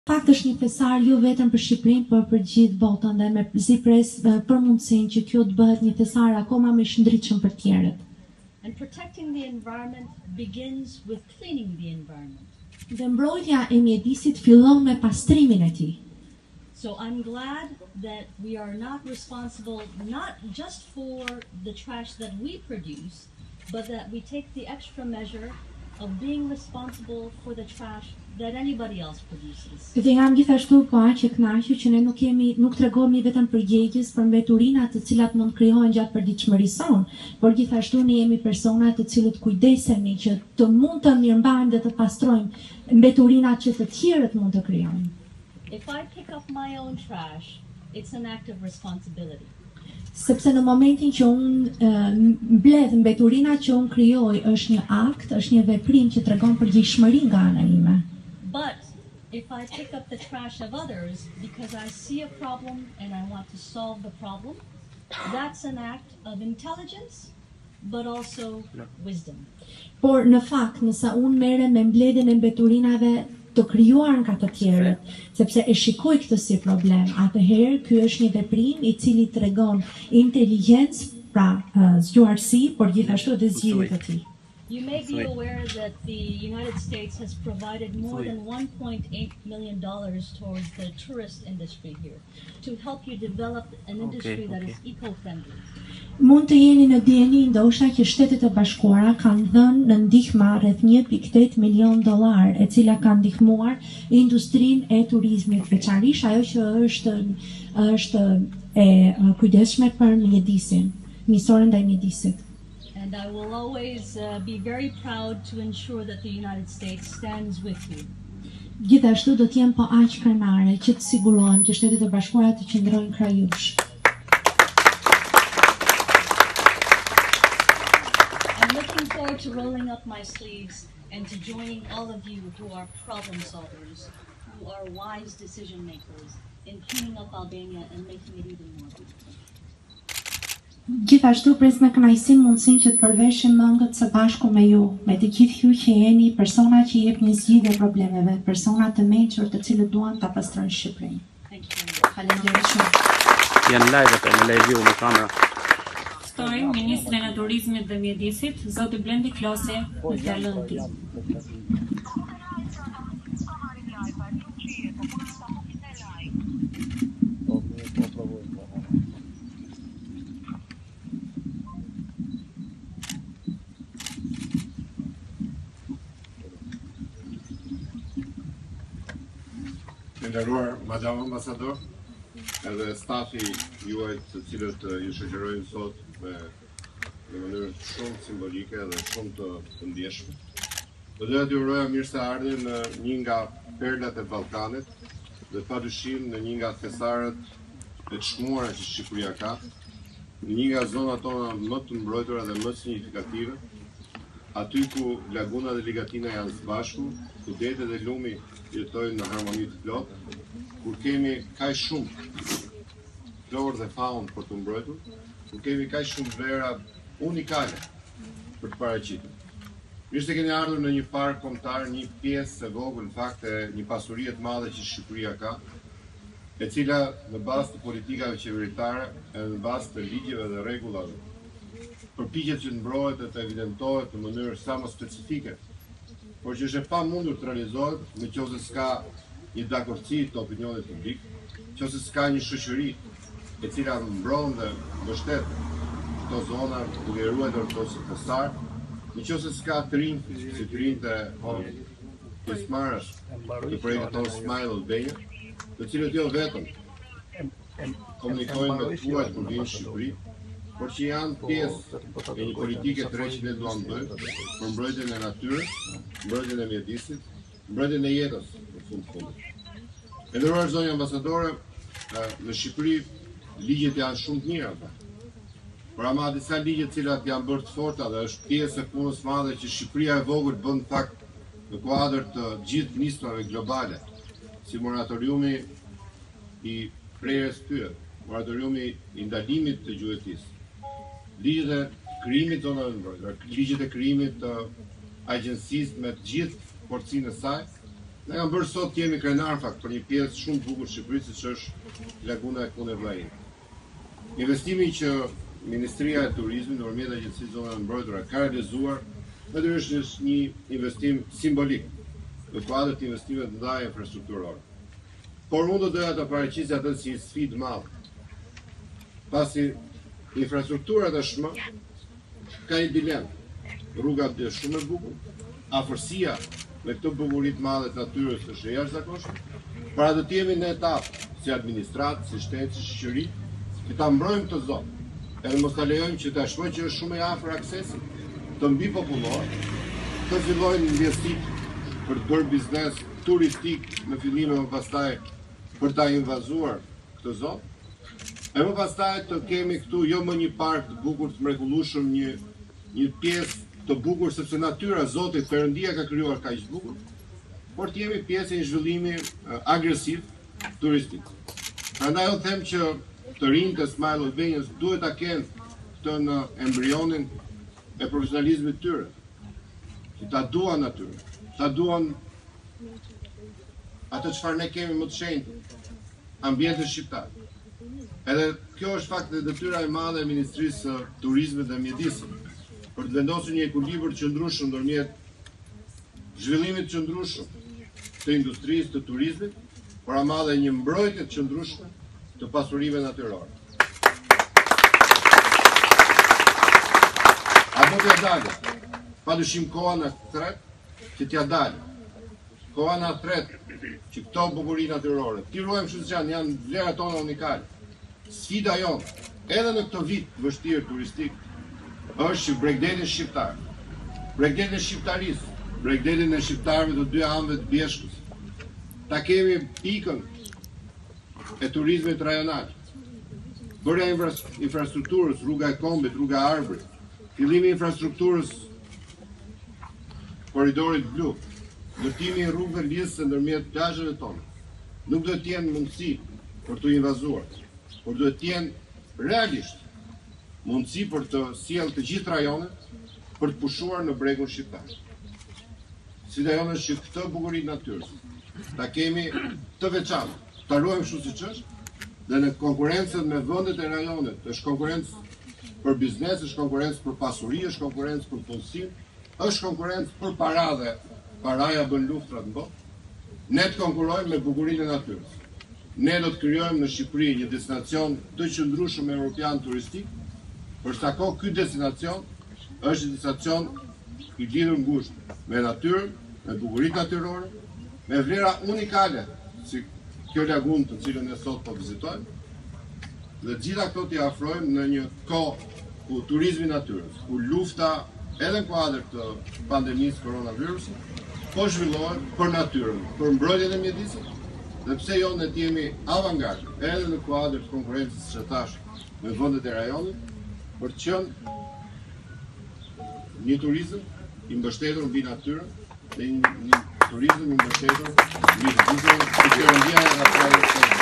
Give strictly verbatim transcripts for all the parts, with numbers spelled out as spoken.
Fakt është një thesar jo vetëm për Shqipërinë, por për gjithë botën dhe me zipres për mundësinë që kjo të bëhet një thesar akoma më i shëndritshëm për tjerët. And protecting the environment begins with cleaning the environment. Dhe mbrojtja e mjedisit fillon me pastrimin e tij. So I'm glad that we are not responsible not just for the trash that we produce, but that we take the extra measure of being responsible for the trash that anybody else produces. Dhe jam gjithashtu po aq e kënaqur që ne nuk kemi nuk tregohemi vetëm përgjegjës për mbeturinat të cilat mund krijohen gjatë përditshmërisë son, por gjithashtu ne jemi persona të cilët kujdesemi që të mund të mirëmbajmë dhe të pastrojmë mbeturinat që të tjerët mund të krijojnë. If I pick up my own trash, it's an act of responsibility. Sepse në momentin që unë uh, mbledh mbeturinat që unë krijoj është një akt, është një veprim që tregon përgjegjësinë nga ana ime. But if I pick up the trash of others because I see a problem and I want to solve the problem, that's an act of intelligence, but also wisdom. Por në fakt, nëse unë merrem me mbledhjen e mbeturinave të krijuar nga të tjerët, sepse e shikoj këtë si problem, atëherë ky është një veprim i cili tregon inteligjencë, pra uh, zgjuarsi, por gjithashtu edhe zgjidhje të tij. You may be aware that the United States has provided more than one point eight million dollars towards the tourist industry here to help you develop an industry okay, okay. that is eco-friendly. Mund të jeni në dieni ndoshta që Shtetet e Bashkuara kanë dhënë në ndihmë rreth një pikë tetë milion dollar, e cila ka ndihmuar industrinë e turizmit, veçanërisht ajo që është është e kujdesshme për mjedisin, njësore ndaj mjedisit. And I will always uh, be very proud to ensure that the United States stands with you. Gjithashtu do të jem po aq krenare që të sigurohem që Shtetet e Bashkuara të qëndrojnë kraj jush. I'm looking forward to rolling up my sleeves and to joining all of you who are problem solvers, who are wise decision makers in cleaning up Albania and making it even more beautiful. Gjithashtu pres me kënaqësi mundësinë që të përveshim mëngët së bashku me ju, me të gjithë ju që jeni persona që jepni zgjidhje problemeve, persona të mençur të cilët duan ta pastrojnë Shqipërinë. Faleminderit shumë. Janë live atë në live view në kamerë. Ftoj Ministrin e Turizmit dhe Mjedisit, zoti Blendi Klosi, në fjalën e tij. Nderuar Madam Ambasador, edhe stafi juaj të cilët ju shoqërojnë sot me në mënyrë shumë simbolike dhe shumë të, të ndjeshme. Do doja t'ju uroja mirëseardhjen në një nga perlat e Ballkanit dhe padyshim në një nga thesarët e të çmuara që Shqipëria ka, në një nga zonat tona më të mbrojtura dhe më signifikative, aty ku laguna dhe ligatina janë së bashku, ku dete dhe lumi jetojnë në harmoni të plotë, kur kemi kaq shumë florë dhe faunë për të mbrojtur, kur kemi kaq shumë vera unikale për të paraqitur. Mirë se keni ardhur në një park kombëtar, një pjesë e vogël në fakt e një pasurie të madhe që Shqipëria ka, e cila në bazë të politikave qeveritare e në bazë të ligjeve dhe rregullave përpiqet që të mbrohet dhe të evidentohet në mënyrë sa më specifike, por që është e pamundur të realizohet nëse s'ka një dakordsi të opinionit publik, nëse s'ka një shoqëri e cila mbron dhe mbështet këto zona duke i ruajtur këto si thesar, nëse s'ka të rinj, si të rinjt e pjesëmarrësh të projektit tonë Smile Albania, të cilët jo vetëm komunikojnë me tuajt kur vinë në Shqipëri, por që janë pjesë e një politike të re që ne duam bëjmë për mbrojtjen e natyrës, mbrojtjen e mjedisit, mbrojtjen e jetës në fund fundit. E nderuar zonjë ambasadore, në Shqipëri ligjet janë shumë të mira, por ama disa ligje të cilat janë bërë të forta dhe është pjesë e punës madhe që Shqipëria e vogël bën fakt në kuadër të gjithë nismave globale, si moratoriumi i prerjes tyre, moratoriumi i ndalimit të gjuetisë, ligjet e krijimit zonave mbrojtura, ligjet e krijimit të agjencisë me të gjithë forcinë e saj, Ne kam bërë sot jemi krenar fakt për një pjesë shumë bukur Shqipërisë që është Laguna e Kune Vllai. Investimi që Ministria e Turizmit nëpërmjet Agjencisë Zonave të Mbrojtura ka realizuar natyrisht është një investim simbolik në kuadër të investimeve të mëdha infrastrukturore. Por unë do doja ta paraqisja atë si një sfidë madhe. Pasi infrastruktura tashmë ka një dilemë. Rruga është shumë e bukur, afërsia me këtë bukuri të madhe të natyrës është e jashtëzakonshme, para do të jemi në etapë si administratë, si shtetë, si shoqëri, që ta mbrojmë këtë zonë. Edhe mos ta lejojmë që tashmë që është shumë e afër aksesi, të mbipopullohet, të fillojnë investitë për të bërë biznes turistik në fillim e më pastaj për ta invazuar këtë zonë. E më pastaj të kemi këtu jo më një park të bukur të mrekullueshëm, një një pjesë të bukur sepse natyra Zotit Perëndia ka krijuar kaq bukur, por të jemi pjesë e një zhvillimi agresiv turistik. Prandaj unë them që të rinjtë të Smile Albanians duhet ta kenë këtë në embrionin e profesionalizmit të tyre. Që ta duan natyrën, ta duan atë çfarë ne kemi më të shenjtë, ambientin shqiptar. Edhe kjo është fakt dhe detyra e madhe e Ministrisë së Turizmit dhe Mjedisit, për të vendosur një ekuilibër të qëndrueshëm ndërmjet zhvillimit të qëndrueshëm të industrisë të turizmit, por ama dhe një mbrojtje të qëndrueshme të pasurive natyrore. A do t'ja dalë? Padyshim koha na thret që t'ja dalë. Koha na thret që këto bukuri natyrore t'i ruajmë kështu siç janë, janë vlerat tona unikale. Sfida jonë, edhe në këtë vit vështirë turistik, është që Bregdetin shqiptar, Bregdetin shqiptarisë, Bregdetin e shqiptarëve të dy anëve të Bjeshkës, ta kemi pikën e turizmit rajonal, bërja infrastrukturës, rruga e Kombit, rruga e Arbrit, fillimi i infrastrukturës korridorit blu, ndërtimi i rrugëve lidhëse ndërmjet plazheve tona. Nuk do të jenë mundësi për të invazuar, por duhet të jenë realisht mundësi për të sjellë të gjithë rajonet për të pushuar në bregun shqiptar. Sfida jonë është që këtë bukuri të natyrës ta kemi të veçantë, ta ruajmë kështu siç është, dhe në konkurrencën me vendet e rajonet, është konkurrencë për biznes, është konkurrencë për pasuri, është konkurrencë për punësim, është konkurrencë për para dhe paraja bën luftrat në botë. Ne të konkurrojmë me bukurinë e natyrës. Ne do të krijojmë në Shqipëri një destinacion të qëndrueshëm evropian turistik. Për sa kohë ky destinacion është një destinacion i lidhur ngushtë me natyrën, me bukuritë natyrore, me vlera unikale, si kjo lagunë të cilën ne sot po vizitojmë, dhe gjitha këto t'i afrojmë në një kohë ku turizmi natyrës, ku lufta edhe në kuadër të pandemisë koronavirusit, po zhvillohet për natyrën, për mbrojtjen e mjedisit, dhe pse jo ne t'jemi avangard edhe në kuadër të konkurrencës së tash me vendet e rajonit, për të qenë një turizëm i mbështetur mbi natyrën dhe një, një turizëm i mbështetur mbi vizën e Perëndia e rrethana.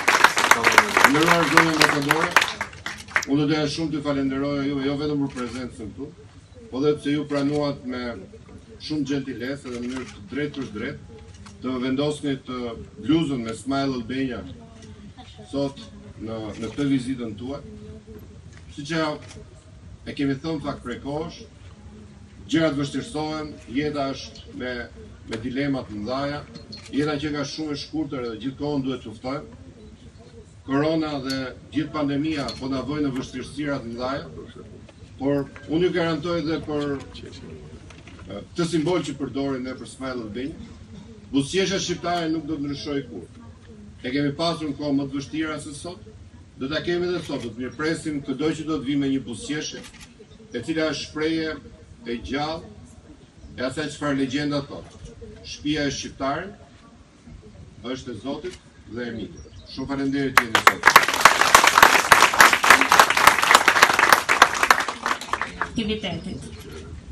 Nderuar zonë ambasadore, unë doja shumë të falenderoj ju, jo vetëm për prezencën këtu, po edhe pse ju pranuat me shumë gjentilesë dhe në mënyrë të drejtë për drejtë, të vendosnit bluzën me Smile Albania sot në, në këtë vizitën tuaj. Si që e kemi thënë fakt prej kohësh, gjërat vështirësohen, jeta është me, me dilemat të mëdha, jeta që ka shumë e shkurtër dhe gjithkohon duhet të luftojmë. Korona dhe gjithë pandemia po na vojnë në vështirësira të mëdha, por unë ju garantoj dhe për këtë simbol që përdorin ne për Smile Albania, buzëqeshja shqiptare nuk do të ndryshojë kurrë. E kemi pasur në kohë më të vështira se sot, do ta kemi edhe sot, do të mirpresim çdo që do të vi me një buzëqeshje, e cila është shprehje e gjallë e asaj çfarë legjenda thotë. Shtëpia e shqiptarit është e Zotit dhe e mitit. Shumë faleminderit që jeni sot. Aktivitetit.